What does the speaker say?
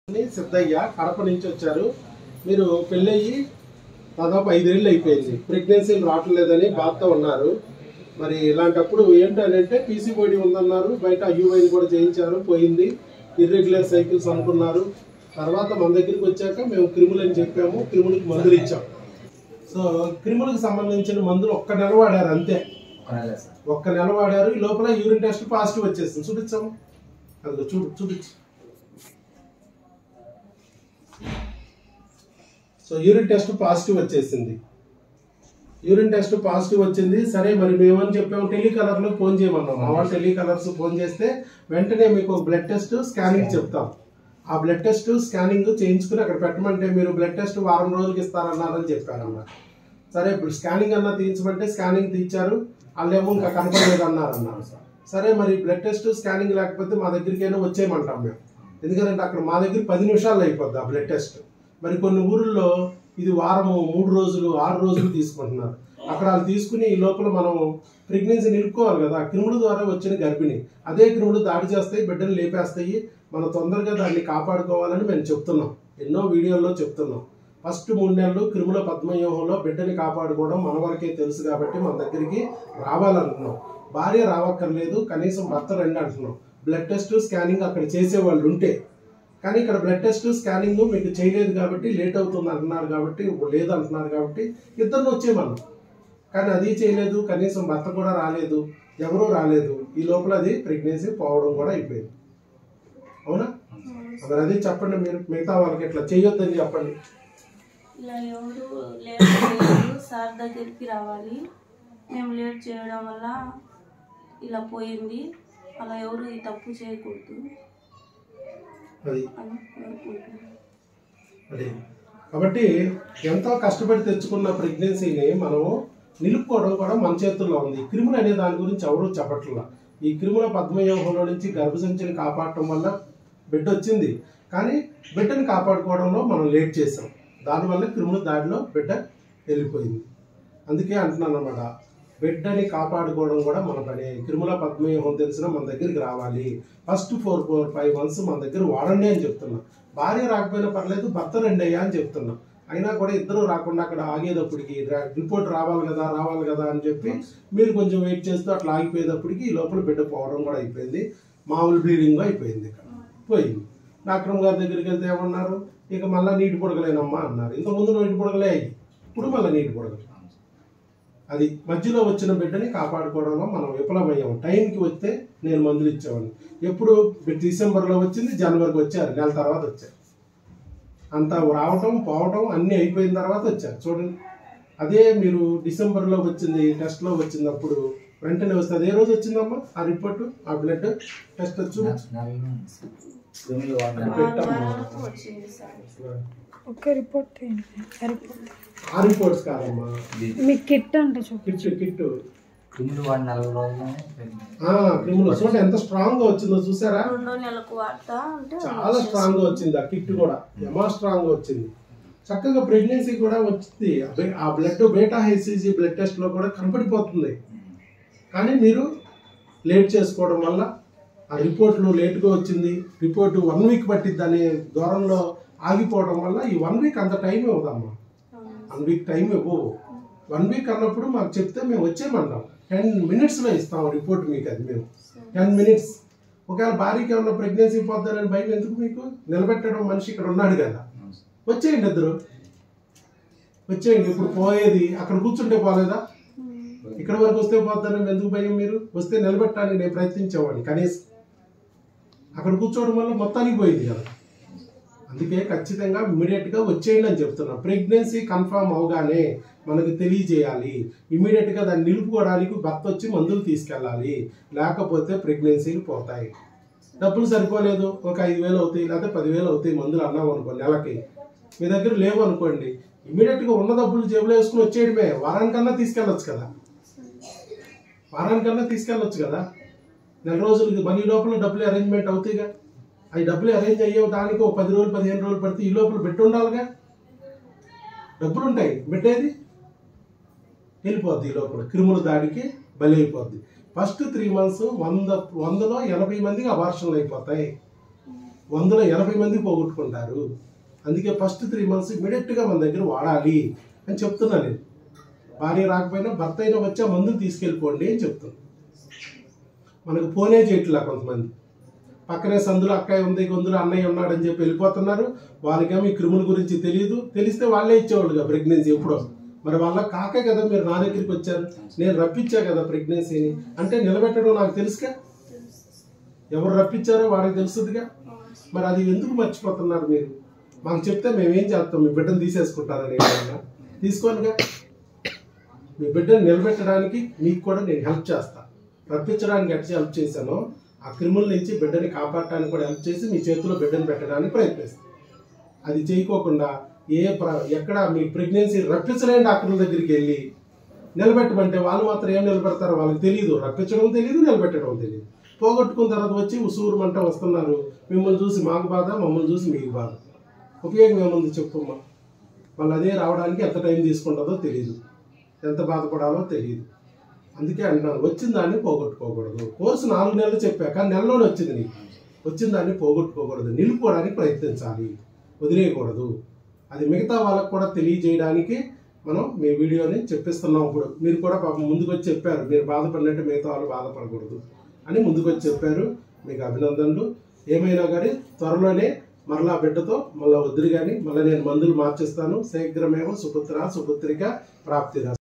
సిద్ధయ్య కడప నుంచి వచ్చారు. మీరు పెళ్ళయ్యి దాదాపు 5 ఏళ్ళు అయిపోయింది, ప్రెగ్నెన్సీలు రావట్లేదని బాధతో ఉన్నారు. మరి ఇలాంటప్పుడు ఏంటంటే పీసీఓడి ఉందన్నారు, బయట ఐయుఐని కూడా చేయించారు, పోయింది. ఇర్రెగ్యులర్ సైకిల్స్ అనుకున్నారు. తర్వాత మన దగ్గరికి వచ్చాక మేము క్రిములు అని చెప్పాము, క్రిములకు మందులు ఇచ్చాం. సో క్రిములకు సంబంధించిన మందులు ఒక్క నెల వాడారు అంతే. ఒక్క నెల వాడారు. ఈ లోపల యూరిన్ టెస్ట్ పాజిటివ్ వచ్చేసింది. చూపించాము, అది చూపించు. సో యూరిన్ టెస్ట్ పాజిటివ్ వచ్చేసింది. యూరిన్ టెస్ట్ పాజిటివ్ వచ్చింది. సరే మరి మేమని చెప్పాము, టెలికలర్లో ఫోన్ చేయమన్నాం. మా వాళ్ళు టెలికలర్స్ ఫోన్ చేస్తే వెంటనే మీకు బ్లడ్ టెస్ట్ స్కానింగ్ చెప్తాం. ఆ బ్లడ్ టెస్ట్ స్కానింగ్ చేయించుకుని అక్కడ పెట్టమంటే మీరు బ్లడ్ టెస్ట్ వారం రోజులకి ఇస్తారన్నారని చెప్పారన్నమాట. సరే ఇప్పుడు స్కానింగ్ అన్నా తీయించమంటే స్కానింగ్ తీయించారు. వాళ్ళేమో ఇంకా కనపడలేదన్నారు. సరే మరి బ్లడ్ టెస్ట్ స్కానింగ్ లేకపోతే మా దగ్గరికైనా వచ్చేయమంటాం మేము. ఎందుకంటే అక్కడ మా దగ్గర 10 నిమిషాల్లో అయిపోద్ది ఆ బ్లడ్ టెస్ట్. మరి కొన్ని ఊర్లలో ఇది వారము 3 రోజులు 6 రోజులు తీసుకుంటున్నారు. అక్కడ వాళ్ళు తీసుకుని ఈ లోపల మనం ప్రెగ్నెన్సీ నిలుపుకోవాలి కదా. క్రిముల ద్వారా వచ్చిన గర్భిణి, అదే క్రిములు దాడి చేస్తాయి, బిడ్డను లేపేస్తాయి. మనం తొందరగా దాన్ని కాపాడుకోవాలని మేము చెప్తున్నాం, ఎన్నో వీడియోల్లో చెప్తున్నాం. ఫస్ట్ 3 నెలలు క్రిముల పద్మవ్యూహంలో బిడ్డని కాపాడుకోవడం మన వరకే తెలుసు కాబట్టి మన దగ్గరికి రావాలంటున్నాం. భార్య రావక్కర్లేదు, కనీసం భర్త రండి అంటున్నాం. బ్లడ్ టెస్ట్ స్కానింగ్ అక్కడ చేసేవాళ్ళు ఉంటే. కానీ ఇక్కడ బ్లడ్ టెస్ట్ స్కానింగ్ మీకు చేయలేదు కాబట్టి లేట్ అవుతుంది అంటున్నారు, కాబట్టి లేదు అంటున్నారు, కాబట్టి ఇద్దరిని వచ్చేయమన్నాం. కానీ అది చేయలేదు, కనీసం భర్త కూడా రాలేదు, ఎవరూ రాలేదు. ఈ లోపల అది ప్రెగ్నెన్సీ పోవడం కూడా అయిపోయింది. అవునా? మరి అది చెప్పండి, మీరు మిగతా వాళ్ళకి ఇట్లా చేయొద్దని చెప్పండి. ఇలా ఎవరు లేట్ సార్ దగ్గరికి రావాలి, మేము లేట్ చేయడం వల్ల ఇలా పోయింది, అలా ఎవరు ఈ తప్పు చేయకూడదు అది అని కోరుకుంటున్నాను. అదే కాబట్టి ఎంతో కష్టపడి తెచ్చుకున్న ప్రెగ్నెన్సీని మనం నిలుపుకోవడం కూడా మన చేతుల్లో ఉంది. క్రిములు అనే దాని గురించి ఎవరూ చెప్పట్లా. ఈ క్రిముల పద్మవ్యూహంలో నుంచి గర్భసంచిని కాపాడటం వల్ల బిడ్డ వచ్చింది, కానీ బిడ్డని కాపాడుకోవడంలో మనం లేట్ చేసాం. దానివల్ల క్రిముల దాడిలో బిడ్డ వెళ్ళిపోయింది. అందుకే అంటున్నాను అన్నమాట, బిడ్డని కాపాడుకోవడం కూడా మన పని. క్రిముల పద్మవ్యూహం తెలిసిన మన దగ్గరికి రావాలి. ఫస్ట్ 4-5 months మన దగ్గర వాడండి అని చెప్తున్నా. భార్య రాకపోయినా పర్లేదు, భర్త రండి అయ్యా అని చెప్తున్నా. అయినా కూడా ఇద్దరు రాకుండా అక్కడ ఆగేటప్పటికి రిపోర్ట్ రావాలి కదా అని చెప్పి మీరు కొంచెం వెయిట్ చేస్తూ అట్లా ఆగిపోయేటప్పటికి ఈ లోపల బిడ్డ పోవడం కూడా అయిపోయింది. మామూలు బ్లీడింగ్ అయిపోయింది. ఇక్కడ పోయింది. డాక్టర్ గారి దగ్గరికి వెళ్తే ఏమన్నారు, ఇక మళ్ళీ నీటి పొడగలేనమ్మా అన్నారు. ఇంతకుముందు నీటి పొడగలే అయ్యి, ఇప్పుడు మళ్ళీ నీటి పొడగలు. అది మధ్యలో వచ్చిన బిడ్డని కాపాడుకోవడంలో మనం విఫలమయ్యాం. టైంకి వస్తే నేను మందులు ఇచ్చేవాడిని. ఎప్పుడు డిసెంబర్లో వచ్చింది, జనవరికి వచ్చారు, నెల తర్వాత వచ్చారు. అంతా రావటం పోవటం అన్నీ అయిపోయిన తర్వాత వచ్చారు. చూడండి, అదే మీరు డిసెంబర్లో వచ్చింది, టెస్ట్లో వచ్చినప్పుడు వెంటనే వస్తే అదే రోజు వచ్చిందమ్మా ఆ రిపోర్ట్, ఆ బ్లడ్ టెస్ట్ వచ్చి ఒక రిపోర్ట్ ఆ రిపోర్ట్స్ కాదమ్మా, మీ కిట్ అంటే కిట్ క్రిములు చూడండి ఎంత స్ట్రాంగ్ గా వచ్చిందో చూసారా. 2వ నెలకు వాడతా అంటే చాలా స్ట్రాంగ్ గా వచ్చింది. ఆ కిట్ కూడా ఎమా స్ట్రాంగ్ గా వచ్చింది. చక్కగా ప్రెగ్నెన్సీ కూడా వచ్చింది. ఆ blood beta HCG blood test లో కూడా కనపడిపోతుంది. కానీ మీరు లేట్ చేసుకోవడం వల్ల ఆ రిపోర్ట్లు లేట్గా వచ్చింది. రిపోర్టు 1 week పట్టిద్ది అనే దూరంలో ఆగిపోవడం వల్ల ఈ 1 week అంత టైం ఇవ్వదమ్మా. 1 week టైం ఇవ్వవు. 1 week అన్నప్పుడు మాకు చెప్తే మేము వచ్చేయమంటాం. 10 minutesలో ఇస్తాం రిపోర్ట్ మీకు. అది మేము 10 minutes. ఒకవేళ భార్యకి ఏమన్నా ప్రెగ్నెన్సీ పోతారని భయం ఎందుకు మీకు? నిలబెట్టడం మనిషి ఇక్కడ ఉన్నాడు కదా, వచ్చేయండి ఇద్దరు వచ్చేయండి. ఇప్పుడు పోయేది అక్కడ కూర్చుంటే పోలేదా, ఇక్కడ వరకు వస్తే పోతారని ఎందుకు భయం? మీరు వస్తే నిలబెట్టడానికి నేను ప్రయత్నించేవాడిని కనీసం. అక్కడ కూర్చోవడం వల్ల మొత్తానికి పోయింది కదా. అందుకే ఖచ్చితంగా ఇమీడియట్గా వచ్చేయండి అని చెప్తున్నాం. ప్రెగ్నెన్సీ కన్ఫర్మ్ అవగానే మనకు తెలియజేయాలి. ఇమీడియట్గా దాన్ని నిలుపుకోవడానికి భర్త వచ్చి మందులు తీసుకెళ్ళాలి, లేకపోతే ప్రెగ్నెన్సీలు పోతాయి. డబ్బులు సరిపోలేదు, ఒక 5,000 అవుతాయి, లేకపోతే 10,000 అవుతాయి మందులు అన్నాం అనుకోండి నెలకి. మీ దగ్గర లేవు అనుకోండి, ఇమీడియట్గా ఉన్న డబ్బులు జేబులో వేసుకుని వచ్చేయడమే. వారానికన్నా తీసుకెళ్ళొచ్చు కదా, నెల రోజులకి మళ్ళీ లోపల డబ్బులు అరేంజ్మెంట్ అవుతాయిగా. అవి డబ్బులు అరేంజ్ అయ్యేవి దానికి 10 రోజులు 15 రోజులు పడితే ఈ లోపల బిడ్డ ఉండాలిగా. డబ్బులు ఉంటాయి, బిడ్డేది వెళ్ళిపోద్ది. ఈ లోపల క్రిముల దాడికి బలి అయిపోద్ది. ఫస్ట్ 3 months 100లో 80 మందికి అబార్షన్లు అయిపోతాయి. 180 మంది పోగొట్టుకుంటారు. అందుకే ఫస్ట్ 3 months ఇమీడియట్గా మన దగ్గర వాడాలి అని చెప్తున్నా నేను. భార్య రాకపోయినా భర్త అయినా వచ్చి ఆ మందులు తీసుకెళ్ళిపోండి అని చెప్తున్నాను. మనకు ఫోనే చేయట్లా కొంతమంది. పక్కనే సందులో అక్కయ్య ఉంది, గొంతులో అన్నయ్య ఉన్నాడని చెప్పి వెళ్ళిపోతున్నారు. వాళ్ళకేమో ఈ క్రిముల గురించి తెలియదు. తెలిస్తే వాళ్ళే ఇచ్చేవాళ్ళుగా ప్రెగ్నెన్సీ ఎప్పుడో. మరి వాళ్ళ కాకే కదా మీరు నా దగ్గరికి వచ్చారు, నేను రప్పించా కదా ప్రెగ్నెన్సీని అంటే నిలబెట్టడం నాకు తెలుసుగా. ఎవరు రప్పించారో వాడికి తెలుస్తుందిగా. మరి అది ఎందుకు మర్చిపోతున్నారు మీరు? మాకు చెప్తే మేమేం చేస్తాం? మీ బిడ్డను తీసేసుకుంటారని తీసుకోనిగా. మీ బిడ్డను నిలబెట్టడానికి మీకు కూడా నేను హెల్ప్ చేస్తాను. రప్పించడానికి ఎట్లా హెల్ప్ చేశానో ఆ క్రిముల నుంచి బిడ్డని కాపాడటానికి కూడా హెల్ప్ చేసి మీ చేతిలో బిడ్డను పెట్టడానికి ప్రయత్నిస్తాను. అది చేయకోకుండా ఎక్కడ మీ ప్రెగ్నెన్సీ రప్పించలేని డాక్టర్ల దగ్గరికి వెళ్ళి నిలబెట్టమంటే వాళ్ళు మాత్రం ఏం నిలబెడతారో వాళ్ళకి తెలియదు. రప్పించడం తెలియదు, నిలబెట్టడం తెలియదు. పోగొట్టుకున్న తర్వాత వచ్చి ఉసూరుమంట వస్తున్నారు. మిమ్మల్ని చూసి మాకు బాధ, మమ్మల్ని చూసి మీకు బాధ. ఉపయోగం ఏముంది చెప్పమ్మా? వాళ్ళు అదే రావడానికి ఎంత టైం తీసుకుంటుందో తెలియదు, ఎంత బాధపడాలో తెలియదు. అందుకే అంటున్నాను, వచ్చిన దాన్ని పోగొట్టుకోకూడదు. కోర్సు 4 నెలలు చెప్పాక నెలలోనే వచ్చింది నీకు. వచ్చిన దాన్ని పోగొట్టుకోకూడదు, నిలుపుకోవడానికి ప్రయత్నించాలి, వదిలేయకూడదు. అది మిగతా వాళ్ళకు కూడా తెలియజేయడానికి మనం మీ వీడియోని చెప్పిస్తున్నాం. ఇప్పుడు మీరు కూడా పాపం ముందుకు వచ్చి చెప్పారు, మీరు బాధపడినట్టు మిగతా వాళ్ళు బాధపడకూడదు అని ముందుకు వచ్చి చెప్పారు. మీకు అభినందనలు. ఏమైనా కానీ త్వరలోనే మరలా బిడ్డతో మళ్ళీ వద్దురు కానీ మళ్ళీ నేను మందులు మార్చిస్తాను. శీఘ్రమేమో సుపుత్ర సుపుత్రిక ప్రాప్తిరా.